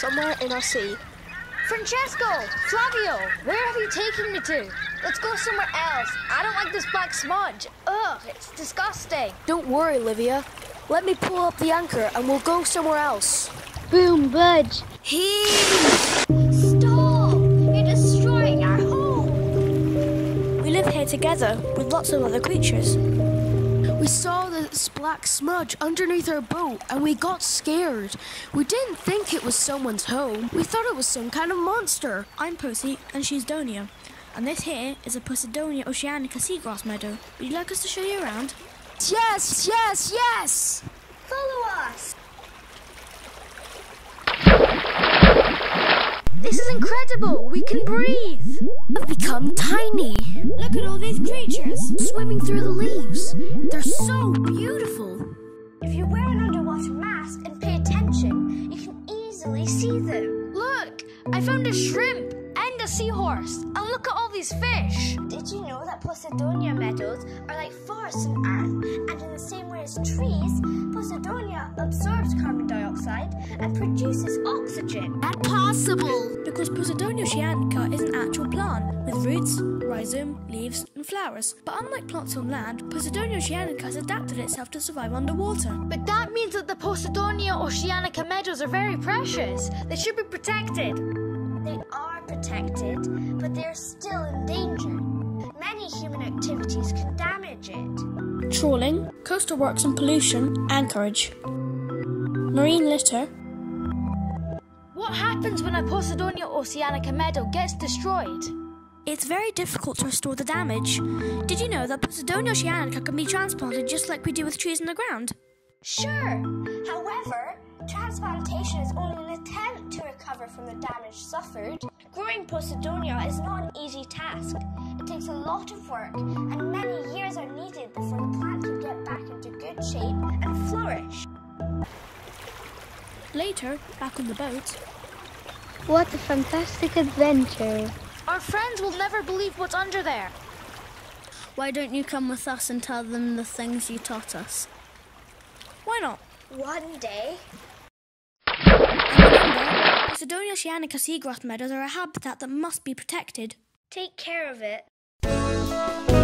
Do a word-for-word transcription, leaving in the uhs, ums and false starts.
somewhere in our sea. Francesco! Flavio! Where have you taken me to? Let's go somewhere else. I don't like this black smudge. Ugh, it's disgusting. Don't worry, Livia. Let me pull up the anchor and we'll go somewhere else. Boom, budge. Heave! Stop! You're destroying our home. We live here together with lots of other creatures. We saw this black smudge underneath our boat and we got scared. We didn't think it was someone's home. We thought it was some kind of monster. I'm Posi and she's Donia. And this here is a Posidonia Oceanica seagrass meadow. Would you like us to show you around? Yes, yes, yes! Follow us. This is incredible. We can breathe. We've become tiny. Look at all these creatures Swimming through the leaves. They're so beautiful. If you wear an underwater mask and pay attention, you can easily see them. Look, I found a shrimp and a seahorse. And look at all these fish. Did you know that Posidonia meadows are like forests on Earth? And in the same way as trees, Posidonia absorbs carbon dioxide and produces oxygen. That's possible. because Posidonia Oceanica is an actual plant with roots, rhizome, leaves and flowers. But unlike plants on land, Posidonia Oceanica has adapted itself to survive underwater. But that means that the Posidonia Oceanica meadows are very precious. They should be protected. They are protected, but they are still in danger. Many human activities can damage it. Trawling, coastal works and pollution, anchorage, marine litter. What happens when a Posidonia Oceanica meadow gets destroyed? It's very difficult to restore the damage. Did you know that Posidonia Oceanica can be transplanted just like we do with trees in the ground? Sure. However, transplantation is only an attempt to recover from the damage suffered. Growing Posidonia is not an easy task. It takes a lot of work, and many years are needed before the plant can get back into good shape and flourish. Later, back on the boat. What a fantastic adventure. Our friends will never believe what's under there. Why don't you come with us and tell them the things you taught us? Why not? One day. And remember, Posidonia Oceanica seagrass meadows are a habitat that must be protected. Take care of it.